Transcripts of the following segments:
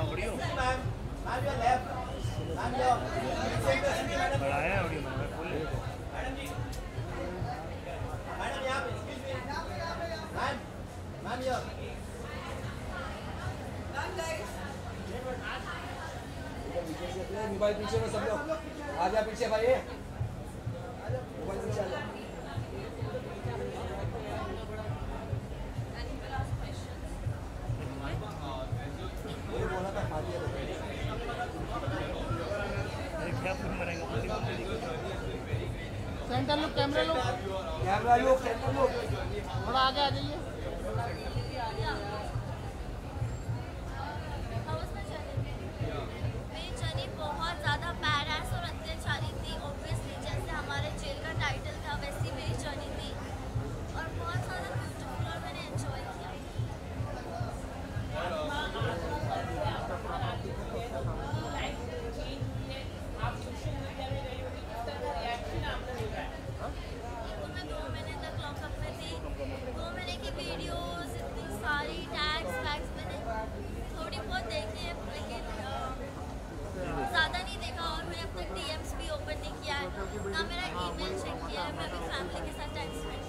Audio बढ़ाया है audio मैंने फुल मोबाइल पीछे में सब लोग आ जा पीछे भाई मोबाइल पीछे आ जा ये बोला था खा दिया क्या फिल्म बनेगा centre look camera look centre लोग थोड़ा आगे आ जाइए मेरी जर्नी बहुत ज़्यादा बैडएस और अत्याचारी थी। ऑब्वियसली जैसे हमारे जेल का टाइटल था वैसी मेरी जर्नी थी और बहुत ज़्यादा ब्यूटीफुल और मैंने एंजॉय किया। मैं 2 महीने तक लॉकअप में थी। 2 महीने की वीडियोस इतनी सारी टैग्स वैग्स मैंने थोड़ी बहुत देखी है लेकिन ज़्यादा नहीं देखा और मैंने अपना DMs भी ओपन नहीं किया है ना मेरा ईमेल चेक किया है। मैं अपनी फैमिली के साथ टाइम स्पेंड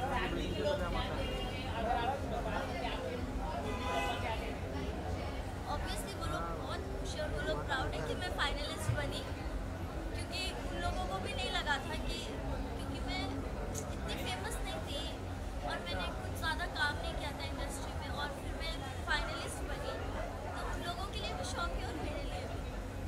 ऑब्वियसली वो लोग बहुत खुश और वो लोग प्राउड है कि मैं फाइनलिस्ट बनी क्योंकि उन लोगों को भी नहीं लगा था कि क्योंकि मैं इतनी फेमस नहीं थी और मैंने कुछ ज़्यादा काम नहीं किया था इंडस्ट्री में और फिर मैं फाइनलिस्ट बनी तो उन लोगों के लिए भी शौक है और मेरे लिए भी।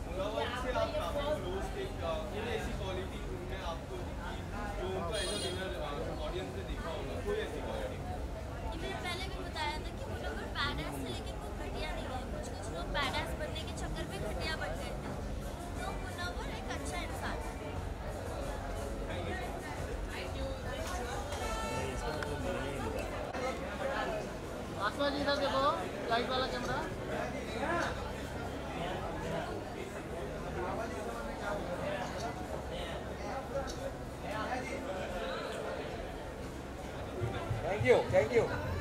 ऐसी क्वालिटी उनमें आपको दिखी जो उनको एज अ विनर ऑडियंस ने देखा होगा कोई ऐसी क्वालिटी? ये मैंने पहले भी बताया था कि वो लोग बैडएस थे लेकिन वो घटिया नहीं गए। कुछ लोग बैडएस बनने के चक्कर में घटिया बन गए थे तो मुनव्वर एक अच्छा इंसान है। आसमा जी इधर देखो लाइट वाला कैमरा थैंक यू